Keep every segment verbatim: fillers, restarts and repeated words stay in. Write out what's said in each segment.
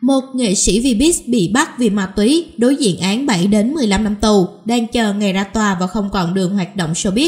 Một nghệ sĩ Vbiz bị bắt vì ma túy, đối diện án bảy đến mười lăm năm tù, đang chờ ngày ra tòa và không còn đường hoạt động showbiz.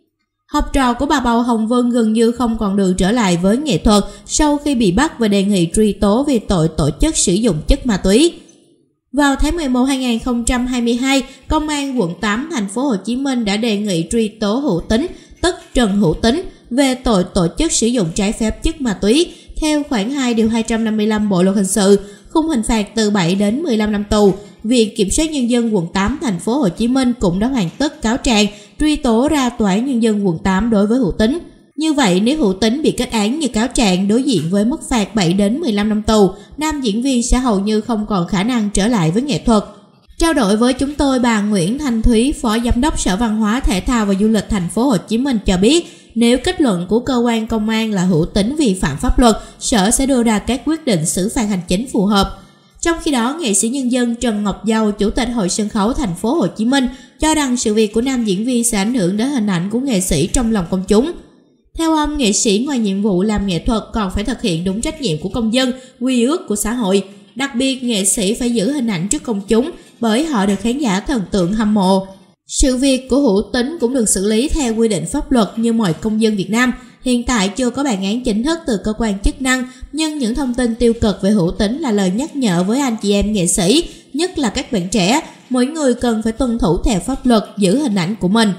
Học trò của bà Bầu Hồng Vân gần như không còn đường trở lại với nghệ thuật sau khi bị bắt và đề nghị truy tố vì tội tổ chức sử dụng chất ma túy. Vào tháng mười một năm hai nghìn không trăm hai mươi hai, Công an quận tám thành phố Hồ Chí Minh đã đề nghị truy tố Hữu Tính, tức Trần Hữu Tính, về tội tổ chức sử dụng trái phép chất ma túy theo khoản hai điều hai trăm năm mươi lăm Bộ luật hình sự, khung hình phạt từ bảy đến mười lăm năm tù. Viện Kiểm sát Nhân dân quận tám thành phố Hồ Chí Minh cũng đã hoàn tất cáo trạng truy tố ra Tòa án Nhân dân quận tám đối với Hữu Tính. Như vậy, nếu Hữu Tính bị kết án như cáo trạng đối diện với mức phạt bảy đến mười lăm năm tù, nam diễn viên sẽ hầu như không còn khả năng trở lại với nghệ thuật. Trao đổi với chúng tôi, bà Nguyễn Thanh Thúy, Phó Giám đốc Sở Văn hóa, Thể thao và Du lịch thành phố Hồ Chí Minh cho biết, nếu kết luận của cơ quan công an là Hữu Tính vi phạm pháp luật, Sở sẽ đưa ra các quyết định xử phạt hành chính phù hợp. Trong khi đó, nghệ sĩ nhân dân Trần Ngọc Dâu, Chủ tịch Hội Sân khấu thành phố Hồ Chí Minh, cho rằng sự việc của nam diễn viên sẽ ảnh hưởng đến hình ảnh của nghệ sĩ trong lòng công chúng. Theo ông, nghệ sĩ ngoài nhiệm vụ làm nghệ thuật còn phải thực hiện đúng trách nhiệm của công dân, quy ước của xã hội. Đặc biệt, nghệ sĩ phải giữ hình ảnh trước công chúng bởi họ được khán giả thần tượng hâm mộ. Sự việc của Hữu Tính cũng được xử lý theo quy định pháp luật như mọi công dân Việt Nam. Hiện tại chưa có bản án chính thức từ cơ quan chức năng, nhưng những thông tin tiêu cực về Hữu Tính là lời nhắc nhở với anh chị em nghệ sĩ, nhất là các bạn trẻ, mỗi người cần phải tuân thủ theo pháp luật, giữ hình ảnh của mình.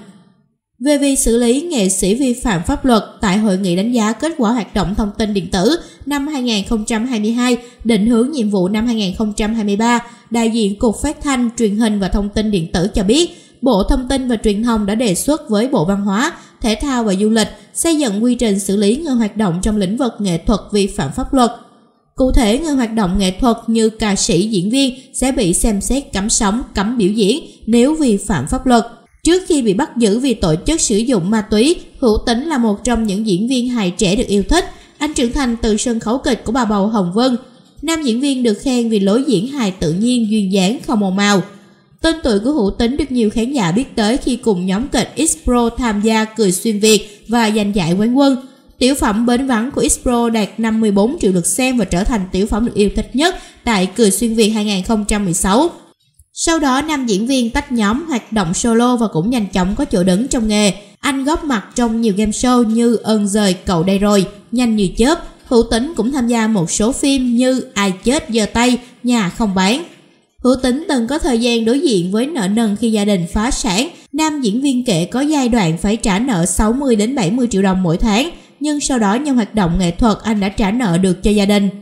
Về việc xử lý nghệ sĩ vi phạm pháp luật, tại hội nghị đánh giá kết quả hoạt động thông tin điện tử năm hai nghìn không trăm hai mươi hai, định hướng nhiệm vụ năm hai nghìn không trăm hai mươi ba, đại diện Cục Phát thanh, Truyền hình và Thông tin điện tử cho biết, Bộ Thông tin và Truyền thông đã đề xuất với Bộ Văn hóa, Thể thao và Du lịch xây dựng quy trình xử lý người hoạt động trong lĩnh vực nghệ thuật vi phạm pháp luật. Cụ thể, người hoạt động nghệ thuật như ca sĩ, diễn viên sẽ bị xem xét cấm sóng, cấm biểu diễn nếu vi phạm pháp luật. Trước khi bị bắt giữ vì tổ chức sử dụng ma túy, Hữu Tính là một trong những diễn viên hài trẻ được yêu thích. Anh trưởng thành từ sân khấu kịch của bà Bầu Hồng Vân. Nam diễn viên được khen vì lối diễn hài tự nhiên, duyên dáng, không ồn ào. Tên tuổi của Hữu Tính được nhiều khán giả biết tới khi cùng nhóm kịch X-Pro tham gia Cười Xuyên Việt và giành giải quán quân. Tiểu phẩm Bến Vắng của X-Pro đạt năm mươi bốn triệu lượt xem và trở thành tiểu phẩm được yêu thích nhất tại Cười Xuyên Việt hai nghìn không trăm mười sáu. Sau đó, nam diễn viên tách nhóm hoạt động solo và cũng nhanh chóng có chỗ đứng trong nghề. Anh góp mặt trong nhiều game show như Ơn Giời Cậu Đây Rồi, Nhanh Như Chớp. Hữu Tính cũng tham gia một số phim như Ai Chết Giơ Tay, Nhà Không Bán. Hữu Tính từng có thời gian đối diện với nợ nần khi gia đình phá sản. Nam diễn viên kể có giai đoạn phải trả nợ sáu mươi đến bảy mươi triệu đồng mỗi tháng, nhưng sau đó nhờ hoạt động nghệ thuật anh đã trả nợ được cho gia đình.